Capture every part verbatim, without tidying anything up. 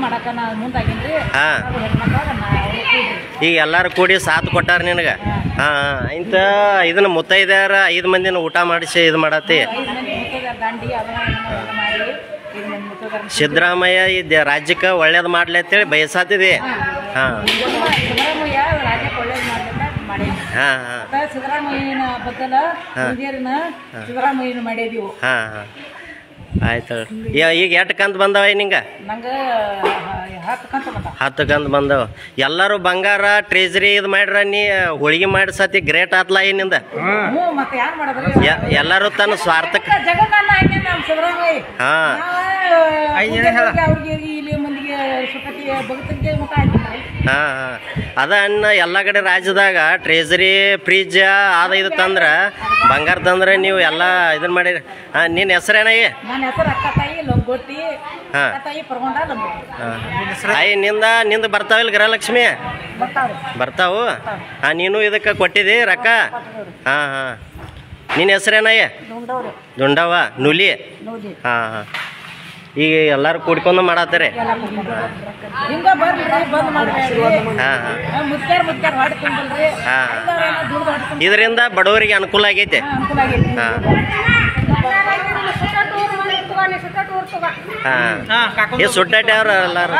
ಹಾಂ ಈಗ ಎಲ್ಲರೂ ಕೂಡಿ ಸಾಥ್ ಕೊಟ್ಟಾರ ನಿನಗೆ ಹಾಂ ಇಂಥ ಇದನ್ನ ಮುತ್ತೈದ್ಯಾರ ಐದು ಮಂದಿನ ಊಟ ಮಾಡಿಸಿ ಇದು ಮಾಡತ್ತಿ ಸಿದ್ದರಾಮಯ್ಯ ಇದು ರಾಜ್ಯಕ್ಕೆ ಒಳ್ಳೇದು ಮಾಡ್ಲಿ ಅಂತೇಳಿ ಬಯಸಾತಿದೆ ಹಾಂ ಹಾಂ ಹಾಂ ಸಿದ್ದರಾಮಯ್ಯನ ಬದಲ ಸಿದ್ದರಾಮಯ್ಯನ ಮಾಡಿದೀವಿ ಹಾಂ ಹಾಂ ಆಯ್ತು ಈಗ ಎಷ್ಟು ಕಂತು ಬಂದವ ನಿಂಗೆ ಹತ್ತು ಕಂತು ಬಂದವ ಎಲ್ಲರೂ ಬಂಗಾರ ಟ್ರೇಜರಿ ಇದು ಮಾಡ್ರ ನೀ ಹೋಳಿಗೆ ಮಾಡಿ ಸತಿ ಗ್ರೇಟ್ ಆತ್ಲ ಏನಿಂದ ಎಲ್ಲರೂ ತನ್ನ ಸ್ವಾರ್ಥಕ್ಕೆ ಹಾಂ ಹಾಂ ಹಾಂ ಅದ ಅನ್ನ ಎಲ್ಲ ಕಡೆ ರಾಜ್ಯದಾಗ ಟ್ರೇಜರಿ ಫ್ರಿಜ್ ಅದ ಇದು ತಂದ್ರೆ ಬಂಗಾರ ತಂದ್ರೆ ನೀವು ಎಲ್ಲ ಇದನ್ನ ಮಾಡಿರಿ ಹಾಂ ನಿನ್ನ ಹೆಸರೇನಾಗಿ ಹಾಂ ಆಯ್ ನಿಂದ ನಿಂದ ಬರ್ತಾವಿಲ್ಲ ಗೃಹಲಕ್ಷ್ಮಿ ಬರ್ತಾವು ಹಾಂ ನೀನು ಇದಕ್ಕೆ ಕೊಟ್ಟಿದ್ದಿ ರೊಕ್ಕ ಹಾಂ ಹಾಂ ನಿನ್ನ ಹೆಸರೇನಯ್ಯ ದುಂಡವ ನುಲಿ ಹಾಂ ಹಾಂ ಈಗ ಎಲ್ಲರೂ ಕೂಡ್ಕೊಂಡು ಮಾಡತ್ತಾರೆ ಹಾಂ ಹಾಂ ಇದರಿಂದ ಬಡವರಿಗೆ ಅನುಕೂಲ ಆಗೈತೆ ಹಾಂ ಹಾಂ ಈ ಸುಟ್ಟಾಟಿ ಅವ್ರ ಎಲ್ಲರೂ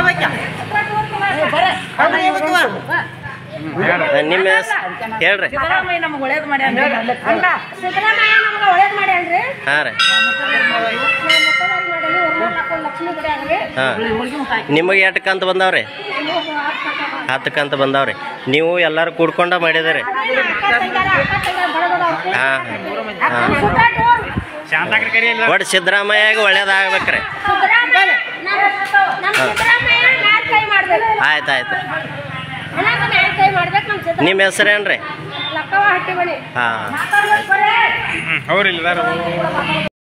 ನಿಮ್ಮ ಹೇಳ್ರಿ ಹಾಂ ರೀ ಹಾಂ ನಿಮಗೆ ಎಷ್ಟು ಕಂತು ಬಂದಾವ್ರಿ ಹತ್ತು ಕಂತು ಬಂದಾವ್ರಿ ನೀವು ಎಲ್ಲರೂ ಕೂಡ್ಕೊಂಡ ಮಾಡಿದಿರಿ ಹಾಂ ಹಾಂ ಒಟ್ಟು ಸಿದ್ದರಾಮಯ್ಯಾಗ ಒಳ್ಳೇದಾಗ್ಬೇಕ್ರಿ ಆಯ್ತು ಆಯ್ತು ನಿಮ್ಮ ಹೆಸರೇನ್ರಿ ಹಾಂ